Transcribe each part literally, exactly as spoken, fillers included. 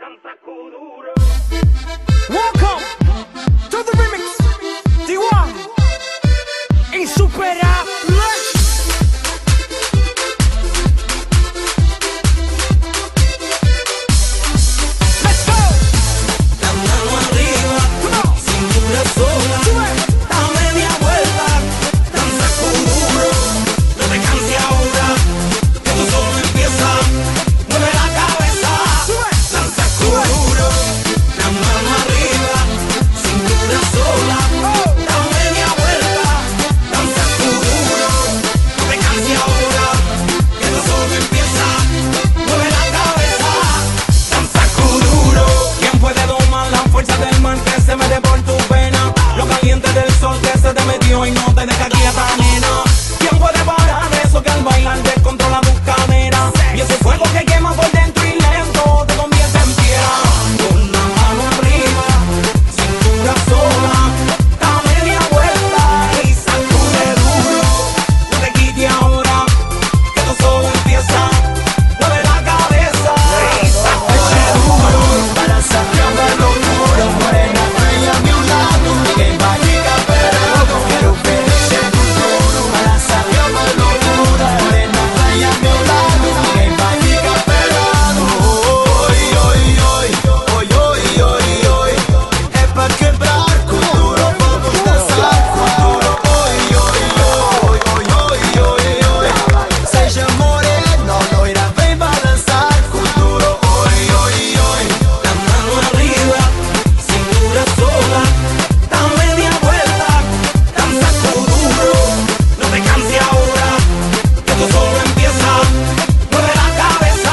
Welcome to the remix. D one Insuperable. Y no te deja quieta, nena. ¿Quién puede parar eso que al bailar descontrola tus caderas? Y ese fuego que quema por dentro y lento te convierte en piedra. Con la mano arriba, cintura sola, da media vuelta y sacude duro. No te quites ahora, que esto solo empieza. Mueve la cabeza y sacude duro. Para sacar la locura, morena, bella a mi lado, que va a llegar pero quiero ver ese futuro. Para sacar la locura, morena, bella a mi lado, que va a llegar pero hoy, hoy, hoy, hoy, hoy, hoy, hoy, es para quebrar futuro, vamos a dançar futuro. Hoy, hoy, hoy, hoy, hoy, hoy, hoy, seja morena, loira, vem balançar futuro. Hoy, hoy, hoy. La mano arriba, cintura sola, da media vuelta, danza duro. No te canses ahora, que esto solo empieza. Mueve la cabeza,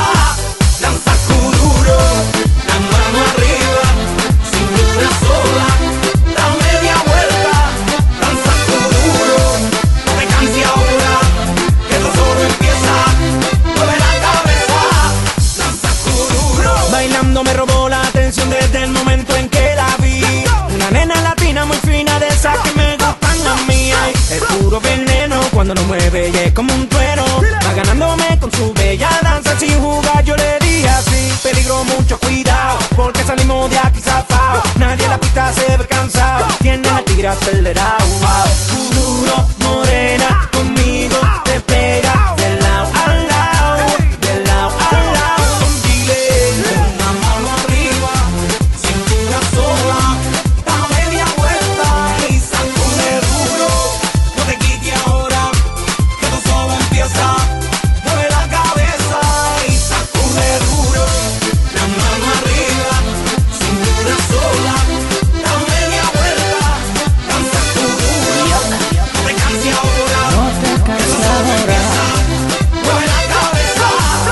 danza duro. La mano arriba, cintura sola, da media vuelta, danza duro. No te canses ahora, que esto solo empieza. Mueve la cabeza, danza duro. Bailando me robó la atención desde el momento en que la vi. Una nena latina muy fina, de esas que me gustan a mí. Ay, es puro veneno cuando lo mueve y es como un trueno. Va ganándome con su bella danza, sin jugar yo le di así. Peligro, mucho cuidado, porque salimos de aquí zafao. Nadie en la pista se ve cansado, tiene el tigre acelerado. Wow. Duro, morena, conmigo te pega de lado a lado, de lado a lado. Con Chile, con la mano arriba, cintura sola, da media vuelta y sacude duro. No te quites ahora, que esto solo empieza. Mueve la cabeza y sacude duro. La mano arriba, cintura sola, da media vuelta, danza duro. No te canses ahora, que esto solo empieza. Mueve la cabeza,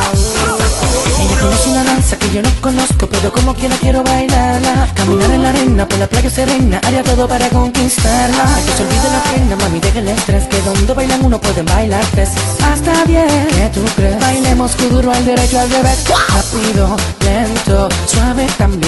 danza Ella duro. conoce una danza que yo no conozco, pero como quiera quiero bailarla. Caminar en la arena, por la playa serena, haría todo para conquistarla. Hay que se olvide la pena, mami, deja el estrés, que donde bailan uno pueden bailar tres. Hasta bien, ¿qué tú crees? Bailemos duro al derecho, al revés, rápido, lento, suave también.